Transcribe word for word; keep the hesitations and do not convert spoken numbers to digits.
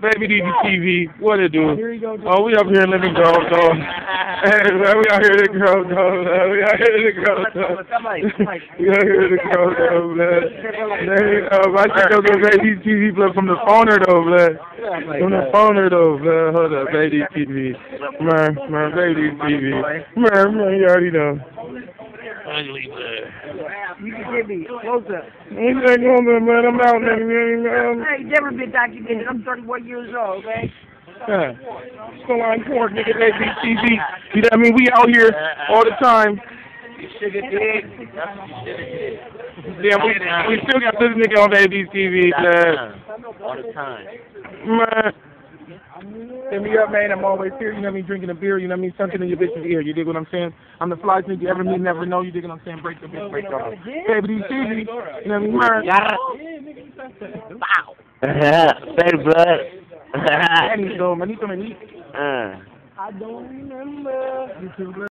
Baby D D T V, what it do? Oh, we up here living Grove, though. Hey, man, we out here in the Grove, though, man. We out here in the Grove, though. We out here in the Grove, though, man. Hey, uh, my shit goes to Baby D T V, but from the phoner, though, man. From the phoner, though, man. Hold up, Baby D T V. Man, man, Baby D T V. Man, man, you already know. Ugly man. You can get me closer. Ain't that going on, man? I'm out, man. Um, Hey, never been documented. I'm thirty-one years old, man. yeah. Still on court, nigga, Baby D T V. You know what I mean? We out here all the time. You sugar dick. Yeah, we, we still got this nigga on Baby D T V, man. All the time. Man. Hit me up, man. I'm always here, you know what I mean, drinking a beer, you know what I mean, something in your bitch's ear, you dig what I'm saying? I'm the flyest nigga you ever meet, never know, you dig what I'm saying? Break the bitch, break the heart. Baby D T V, you know what I mean, man. Wow. Say blood. Manito, manito, manito. Uh. I don't remember.